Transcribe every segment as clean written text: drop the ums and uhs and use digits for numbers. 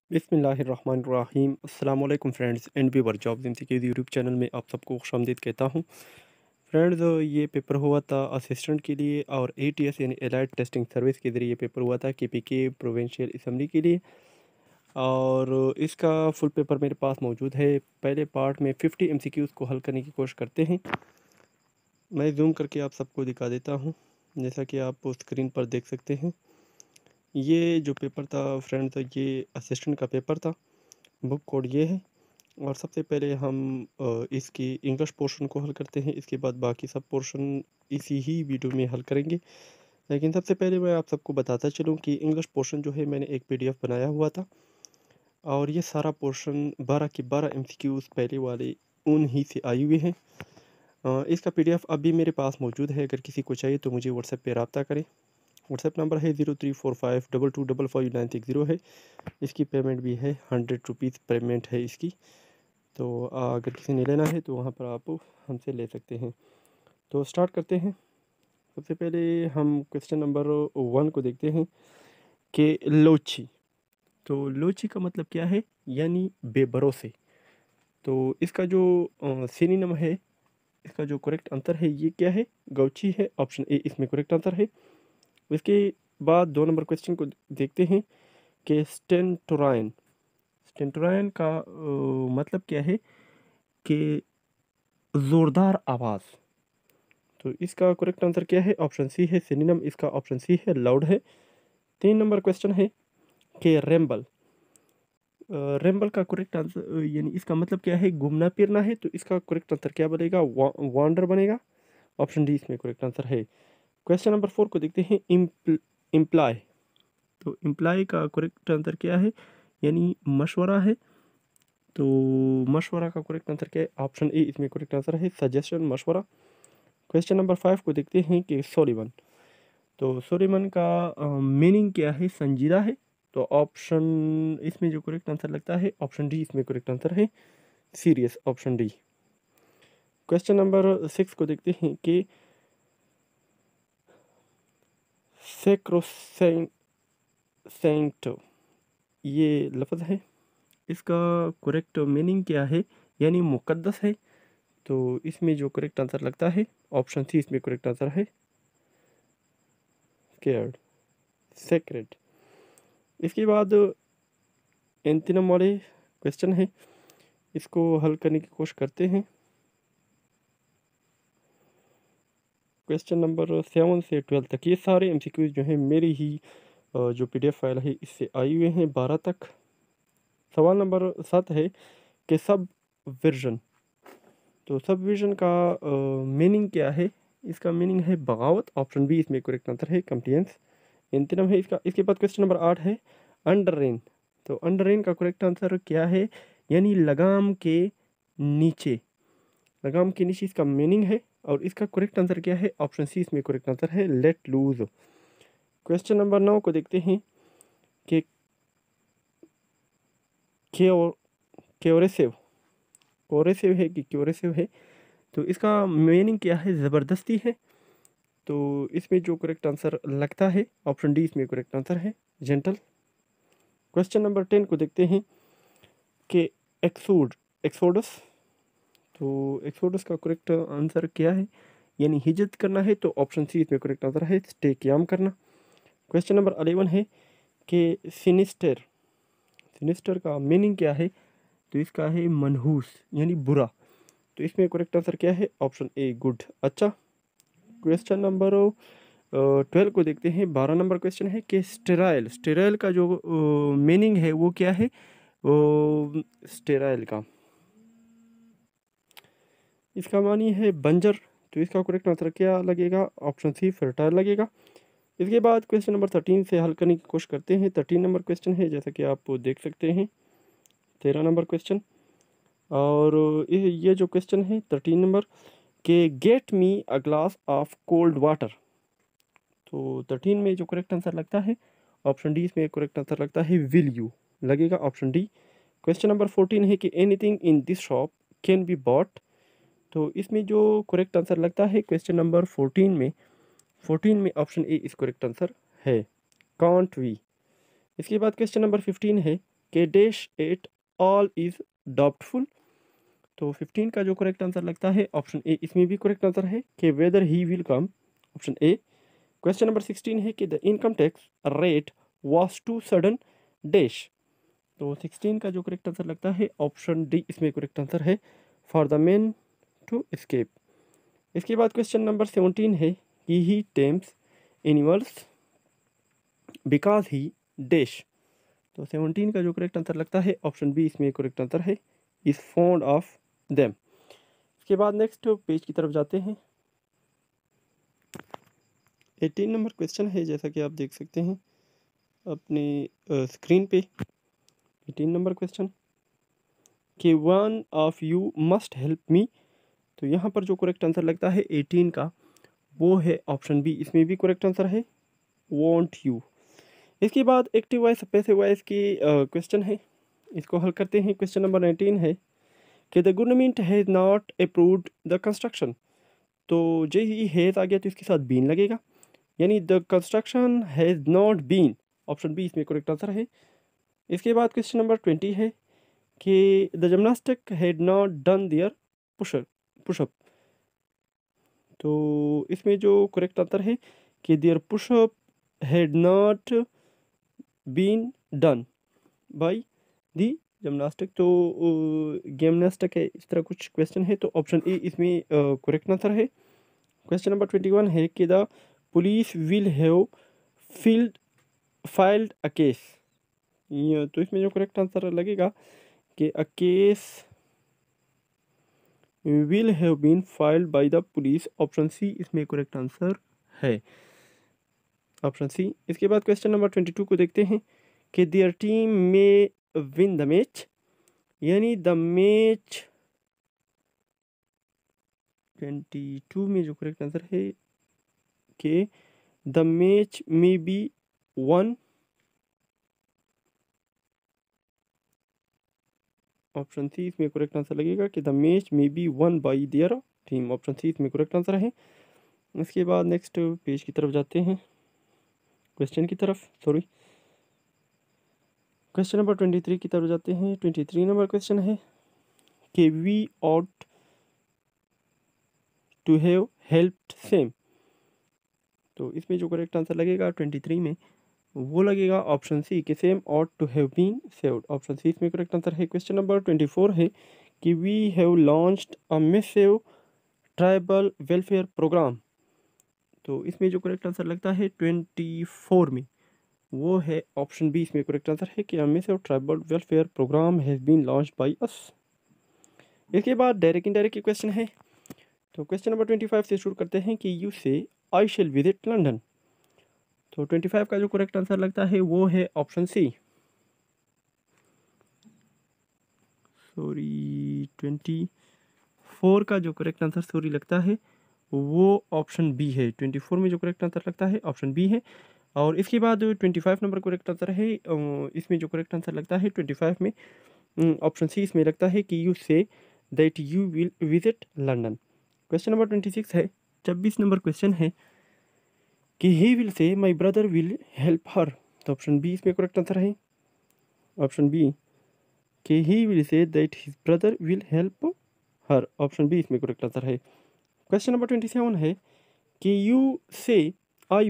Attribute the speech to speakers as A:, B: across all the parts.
A: बिस्मिल्लाहिर्रहमानिर्रहीम अस्सलाम वालेकुम friends and viewer jobs MCQs YouTube channel में आप सबको खुशामदीद कहता हूँ। फ्रेंड्स, ये पेपर हुआ था असिस्टेंट के लिए और एटीएस यानी एलाइड टेस्टिंग सर्विस के ज़रिए पेपर हुआ था केपीके प्रोविंशियल असम्बली के लिए। और इसका फुल पेपर मेरे पास मौजूद है। पहले पार्ट में 50 एमसीक्यूज़ को हल करने की कोशिश करते हैं। मैं जूम करके आप सबको दिखा देता हूँ, जैसा कि आप स्क्रीन पर देख सकते हैं। ये जो पेपर था फ्रेंड्स, ये असिस्टेंट का पेपर था। बुक कोड ये है। और सबसे पहले हम इसकी इंग्लिश पोर्शन को हल करते हैं, इसके बाद बाकी सब पोर्शन इसी ही वीडियो में हल करेंगे। लेकिन सबसे पहले मैं आप सबको बताता चलूँ कि इंग्लिश पोर्शन जो है मैंने एक पीडीएफ बनाया हुआ था, और ये सारा पोर्शन 12 के 12 एमसीक्यूज़ पहले वाले उन ही से आई हुई हैं। इसका पीडीएफ अभी मेरे पास मौजूद है। अगर किसी को चाहिए तो मुझे व्हाट्सएप पे रब्ता करें। व्हाट्सएप नंबर है 0345225560 है। इसकी पेमेंट भी है, 100 रुपीज़ पेमेंट है इसकी। तो अगर किसी ने लेना है तो वहाँ पर आप हमसे ले सकते हैं। तो स्टार्ट करते हैं। सबसे पहले हम क्वेश्चन नंबर 1 को देखते हैं कि लोची। तो लोची का मतलब क्या है, यानी बेभरोसे। तो इसका जो सिनोनिम है, इसका जो करेक्ट आंसर है ये क्या है, गौची है। ऑप्शन ए इसमें करेक्ट आंसर है। इसके बाद 2 नंबर क्वेश्चन को देखते हैं कि स्टेंटोराइन। स्टेंटोराइन का मतलब क्या है कि ज़ोरदार आवाज़। तो इसका करेक्ट आंसर क्या है, ऑप्शन सी है सिनोनिम, इसका ऑप्शन सी है लाउड है। 3 नंबर क्वेश्चन है कि रेम्बल। रेम्बल का करेक्ट आंसर यानी इसका मतलब क्या है, घूमना फिरना है। तो इसका करेक्ट आंसर क्या बनेगा, वांडर बनेगा। ऑप्शन डी इसमें करेक्ट आंसर है। क्वेश्चन नंबर 4 को देखते हैं, इम्प्लाई। तो इम्प्लाई का करेक्ट आंसर क्या है, यानी मशवरा है। तो मशवरा का करेक्ट आंसर क्या है, ऑप्शन ए इसमें करेक्ट आंसर है, सजेशन, मशवरा। क्वेश्चन नंबर 5 को देखते हैं कि सोलिवन। तो सोलिवन का मीनिंग क्या है, संजीदा है। तो ऑप्शन इसमें जो करेक्ट आंसर लगता है, ऑप्शन डी इसमें करेक्ट आंसर है, serious, option D. Question number 6 को देखते हैं कि सैक्रोसैंक्टो ये लफ्ज़ है, इसका करेक्ट मीनिंग क्या है, यानी मुकद्दस है। तो इसमें जो करेक्ट आंसर लगता है, ऑप्शन सी इसमें करेक्ट आंसर है, स्केयर्ड, सेक्रेट। इसके बाद एंथीनम वाले क्वेश्चन है, इसको हल करने की कोशिश करते हैं। क्वेश्चन नंबर 7 से 12 तक ये सारे एमसीक्यूज जो हैं मेरी ही जो पीडीएफ फाइल है इससे आई हुए हैं 12 तक। सवाल नंबर 7 है कि सब वर्जन। तो सब वर्जन का मीनिंग क्या है, इसका मीनिंग है बगावत। ऑप्शन बी इसमें करेक्ट आंसर है, कंप्लेंस। एंथीनम है इसका। इसके बाद क्वेश्चन नंबर 8 है अंडर रेन। तो अंडर रेन का करेक्ट आंसर क्या है, यानी लगाम के नीचे। लगाम के नीचे इसका मीनिंग है। और इसका करेक्ट आंसर क्या है, ऑप्शन सी इसमें करेक्ट आंसर है, लेट लूज। क्वेश्चन नंबर 9 को देखते हैं कि क्योरेसिव, कोरेसिव है कि क्योरेसिव है। तो इसका मीनिंग क्या है, ज़बरदस्ती है। तो इसमें जो करेक्ट आंसर लगता है, ऑप्शन डी इसमें करेक्ट आंसर है, जेंटल। क्वेश्चन नंबर 10 को देखते हैं कि एक्सोडस। तो एक्सोडस का करेक्ट आंसर क्या है, यानी हिजरत करना है। तो ऑप्शन सी इसमें करेक्ट आंसर है, स्टे क़याम करना। क्वेश्चन नंबर 11 है कि सिनिस्टर। सिनिस्टर का मीनिंग क्या है, तो इसका है मनहूस, यानी बुरा। तो इसमें करेक्ट आंसर क्या है, ऑप्शन ए गुड, अच्छा। क्वेश्चन नंबर 12 को देखते हैं। 12 नंबर क्वेश्चन है कि स्टेराइल। स्टेराइल का जो मीनिंग है वो क्या है, स्टेराइल का इसका मानी है बंजर। तो इसका करेक्ट आंसर क्या लगेगा, ऑप्शन सी फर्टाइल लगेगा। इसके बाद क्वेश्चन नंबर 13 से हल करने की कोशिश करते हैं। 13 नंबर क्वेश्चन है, जैसा कि आप देख सकते हैं, 13 नंबर क्वेश्चन। और ये जो क्वेश्चन है 13 नंबर के get me a glass of cold water. तो 13 में जो करेक्ट आंसर लगता है, ऑप्शन डी इसमें करेक्ट आंसर लगता है, विल यू लगेगा, ऑप्शन डी। क्वेश्चन नंबर 14 है कि anything in this shop can be bought. तो इसमें जो करेक्ट आंसर लगता है क्वेश्चन नंबर 14 में ऑप्शन ए इस करेक्ट आंसर है, कांट वी। इसके बाद क्वेश्चन नंबर 15 है के dash at all is doubtful. तो 15 का जो करेक्ट आंसर लगता है ऑप्शन ए, इसमें भी करेक्ट आंसर है कि whether he will come, option A. Question number 16 है कि the income tax rate was too sudden dash. तो 16 का जो करेक्ट आंसर लगता है ऑप्शन डी, इसमें करेक्ट आंसर है for the man to escape. इसके बाद क्वेश्चन नंबर 17 है कि he tames animals because he dash. तो 17 का जो करेक्ट आंसर लगता है ऑप्शन बी, इसमें करेक्ट आंसर है इज फॉन्ड ऑफ देम। इसके बाद नेक्स्ट पेज की तरफ जाते हैं। 18 नंबर क्वेश्चन है, जैसा कि आप देख सकते हैं अपनी स्क्रीन पे। 18 नंबर क्वेश्चन कि one of you must help me. तो यहाँ पर जो करेक्ट आंसर लगता है 18 का वो है ऑप्शन बी, इसमें भी करेक्ट आंसर है वॉन्ट यू। इसके बाद एक्टिव वॉइस पैसिव वॉइस की क्वेश्चन है, इसको हल करते हैं। क्वेश्चन नंबर 19 है कि the government has not approved the construction. तो जे ही हैज़ आ गया तो इसके साथ बीन लगेगा, यानी the construction has not been, option B इसमें करेक्ट आंसर है। इसके बाद क्वेश्चन नंबर 20 है कि the gymnastic had not done their pushup. तो इसमें जो करेक्ट आंसर है कि their pushup had not been done by the gymnastic. तो जिमनास्टिक है, इस तरह कुछ क्वेश्चन है, तो ऑप्शन ए इसमें करेक्ट आंसर है। क्वेश्चन नंबर 21 है कि the police will have filed a case. तो इसमें जो करेक्ट आंसर लगेगा कि a case will have been filed by the police, option C इसमें करेक्ट आंसर है, ऑप्शन सी। इसके बाद क्वेश्चन नंबर 22 को देखते हैं कि their team may win the match, यानी द मैच 22 में जो करेक्ट आंसर है कि the match may be won, option C इसमें करेक्ट आंसर लगेगा कि the match may be won by their team, option C इसमें करेक्ट आंसर है। इसके बाद नेक्स्ट पेज की तरफ जाते हैं, क्वेश्चन की तरफ, सॉरी क्वेश्चन नंबर 23 की तरफ जाते हैं। 23 नंबर क्वेश्चन है कि we ought to have helped them. तो इसमें जो करेक्ट आंसर लगेगा 23 में वो लगेगा ऑप्शन सी कि them ought to have been saved, option C इसमें करेक्ट आंसर है। क्वेश्चन नंबर 24 है कि we have launched a massive tribal welfare programme. तो इसमें जो करेक्ट आंसर लगता है 24 में वो है ऑप्शन बी, इसमें करेक्ट आंसर है कि a massive tribal welfare programme has been launched by us. इसके बाद डायरेक्ट इनडायरेक्ट की क्वेश्चन है। तो क्वेश्चन नंबर 25 से शुरू करते हैं कि you say I shall visit London. तो 25 का जो करेक्ट आंसर लगता है वो है ऑप्शन सी, सॉरी 24 का जो करेक्ट आंसर सॉरी लगता है वो ऑप्शन बी है। 24 में जो करेक्ट आंसर लगता है ऑप्शन बी है। और इसके बाद 25 नंबर करेक्ट आंसर है, इसमें जो करेक्ट आंसर लगता है 25 में ऑप्शन सी इसमें लगता है कि you say that you will visit London. Question number 26 है, 26 नंबर क्वेश्चन है कि he will say my brother will help her. तो ऑप्शन बी इसमें करेक्ट आंसर है, ऑप्शन बी कि he will say that his brother will help her, option B इसमें correct answer है। Question number 27 है कि you say I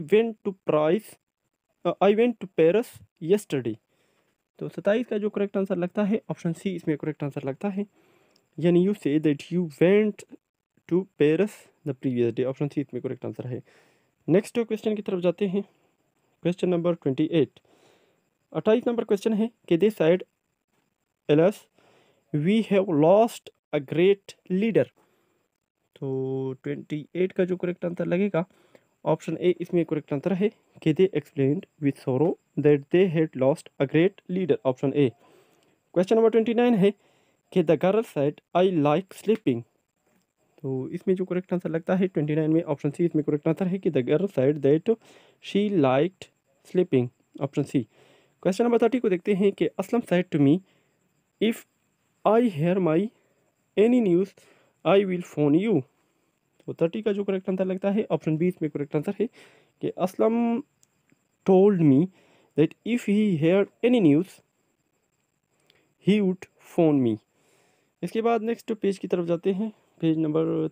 A: went to Paris yesterday. तो 27 का जो करेक्ट आंसर लगता है ऑप्शन सी इसमें करेक्ट आंसर लगता है, यानी you say that you went to Paris the previous day, option C इसमें करेक्ट आंसर है। नेक्स्ट क्वेश्चन की तरफ जाते हैं। क्वेश्चन नंबर 28, 28 नंबर क्वेश्चन है कि this side alas we have lost a great leader. तो 28 का जो करेक्ट आंसर लगेगा ऑप्शन ए इसमें करेक्ट आंसर है कि they explained with sorrow that they had lost a great leader, option A. Question number 29 है कि the girl said I like sleeping. तो इसमें जो करेक्ट आंसर लगता है 29 में ऑप्शन सी इसमें करेक्ट आंसर है कि the girl said that she liked sleeping, option C. Question number 30 को देखते हैं कि Aslam said to me if I hear my any news I will phone you. तो 30 का जो करेक्ट आंसर लगता है ऑप्शन बी इसमें करेक्ट आंसर है कि Aslam told me that if he hear any news he would phone me. इसके बाद नेक्स्ट पेज की तरफ जाते हैं, पेज नंबर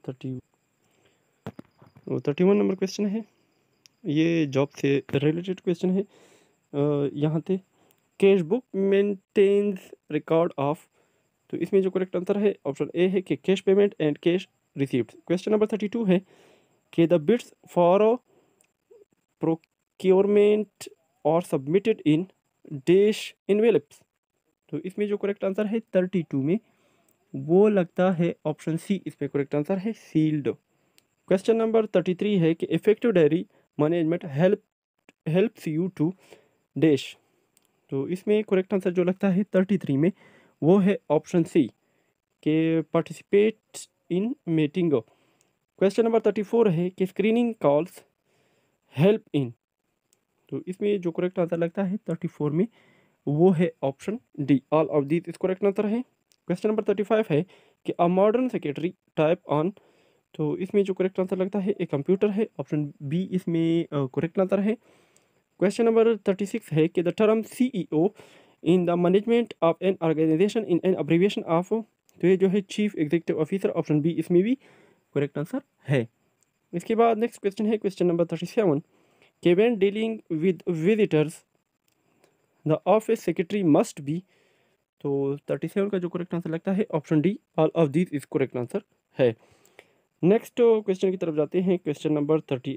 A: 31 नंबर क्वेश्चन है, ये जॉब से रिलेटेड क्वेश्चन है। यहाँ पे cash book maintains record of, तो इसमें जो करेक्ट आंसर है ऑप्शन ए है कि cash payment and cash receipt. Question number 32 है कि the bids for procurement are submitted in dash envelopes, तो इसमें जो करेक्ट आंसर है 32 में वो लगता है ऑप्शन सी, इसमें करेक्ट आंसर है सील्ड। क्वेश्चन नंबर 33 है कि effective diary management helps you to dash, तो इसमें करेक्ट आंसर जो लगता है 33 में वो है ऑप्शन सी के participate in meeting. Question number 34 है कि स्क्रीनिंग कॉल्स हेल्प इन, तो इसमें जो करेक्ट आंसर लगता है 34 में वो है option D, all of these is correct answer है। क्वेश्चन नंबर 35 है कि a modern secretary type on, तो इसमें जो करेक्ट आंसर लगता है एक कंप्यूटर है, ऑप्शन बी इसमें करेक्ट आंसर है। क्वेश्चन नंबर 36 है कि the term CEO in the management of an organisation in an abbreviation of, तो ये जो है chief executive officer, option B इसमें भी करेक्ट आंसर है। इसके बाद नेक्स्ट क्वेश्चन है क्वेश्चन नंबर 37 कि when dealing with visitors the office secretary must be, तो 37 का जो करेक्ट आंसर लगता है option D, all of this is correct answer है। नेक्स्ट क्वेश्चन की तरफ जाते हैं, क्वेश्चन नंबर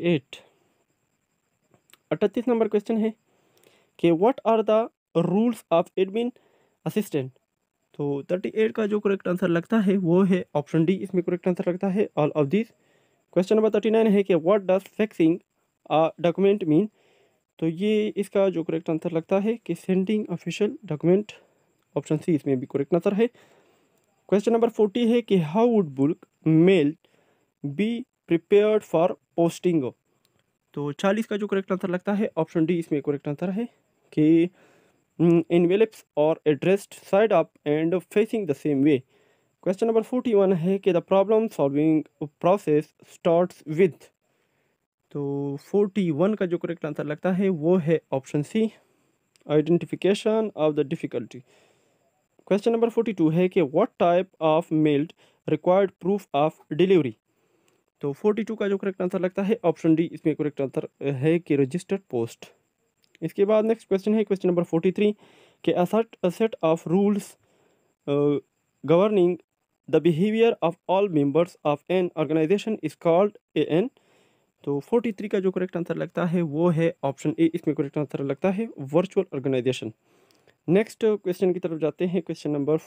A: 38 नंबर क्वेश्चन है कि what are the rules of admin assistant, तो 38 का जो करेक्ट आंसर लगता है वो है ऑप्शन डी, इसमें करेक्ट आंसर लगता है all of this. Question number 39 है कि what does faxing a document mean, तो ये इसका जो करेक्ट आंसर लगता है कि sending official document, option C इसमें भी करेक्ट आंसर है। क्वेश्चन नंबर 40 है कि how would book mail be prepared for posting, तो 40 का जो करेक्ट आंसर लगता है ऑप्शन डी, इसमें करेक्ट आंसर है कि envelopes और addressed side up and facing the same way। Question number 41 है कि the problem solving process starts with, तो 41 का जो करेक्ट आंसर लगता है वो है option C, identification of the difficulty. Question number 42 है कि what type of mailed required proof of delivery, तो 42 का जो करेक्ट आंसर लगता है ऑप्शन डी, इसमें करेक्ट आंसर है कि रजिस्टर्ड पोस्ट। इसके बाद नेक्स्ट क्वेश्चन है क्वेश्चन नंबर 43 कि a set of rules governing the behaviour of all members of an organisation is called an, तो 43 का जो करेक्ट आंसर लगता है वो है ऑप्शन ए, इसमें करेक्ट आंसर लगता है वर्चुअल ऑर्गेनाइजेशन। नेक्स्ट क्वेश्चन की तरफ जाते हैं, क्वेश्चन नंबर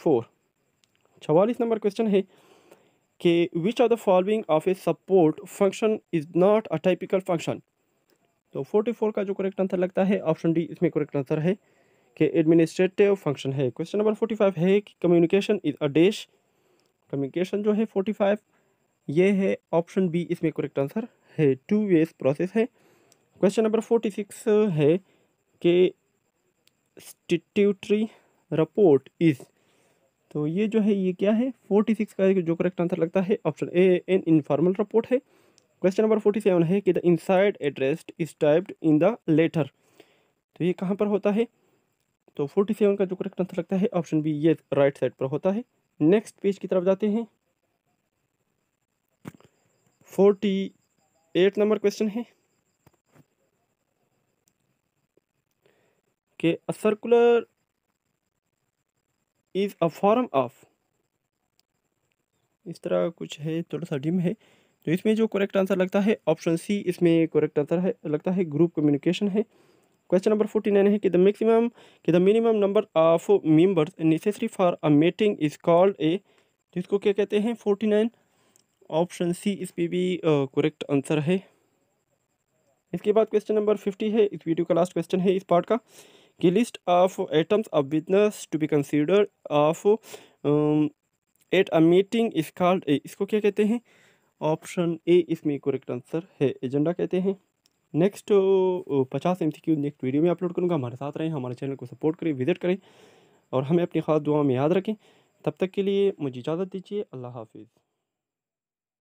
A: 44 नंबर क्वेश्चन है कि which of the following of a support function is not a typical function, तो 44 का जो करेक्ट आंसर लगता है ऑप्शन डी, इसमें करेक्ट आंसर है कि एडमिनिस्ट्रेटिव फंक्शन है। क्वेश्चन नंबर 45 है कि communication is a dash, communication जो है 45 ये है ऑप्शन बी, इसमें करेक्ट आंसर है, टू वेज प्रोसेस है। क्वेश्चन नंबर 46 है कि स्टैट्यूटरी रिपोर्ट इज, तो ये जो है ये क्या है, 46 का जो करेक्ट आंसर लगता है option A, an informal report है। क्वेश्चन नंबर 47 है कि the inside address is typed in the letter, तो ये कहाँ पर होता है, तो 47 का जो करेक्ट आंसर लगता है ऑप्शन बी, ये राइट साइड पर होता है। नेक्स्ट पेज की तरफ जाते हैं, 48 नंबर क्वेश्चन है कि a circular is a form of, इस तरह कुछ है, थोड़ा सा डिम है, तो इसमें जो करेक्ट आंसर लगता है ऑप्शन सी, इसमें करेक्ट आंसर है लगता है ग्रुप कम्युनिकेशन है। क्वेश्चन नंबर 49 है कि the minimum number of members necessary for a meeting is called a, तो इसको क्या कहते हैं 49, ऑप्शन सी इस पे भी करेक्ट आंसर है। इसके बाद क्वेश्चन नंबर 50 है, इस वीडियो का लास्ट क्वेश्चन है इस पार्ट का, कि list of items of business to be considered of at a meeting is called a, इसको क्या कहते हैं, ऑप्शन ए इसमें करेक्ट आंसर है, एजेंडा कहते हैं। नेक्स्ट 50 MCQ नेक्स्ट वीडियो में अपलोड करूँगा, हमारे साथ रहें, हमारे चैनल को सपोर्ट करें, विजिट करें और हमें अपनी खास दुआ में याद रखें। तब तक के लिए मुझे इजाज़त दीजिए, अल्लाह हाफिज़।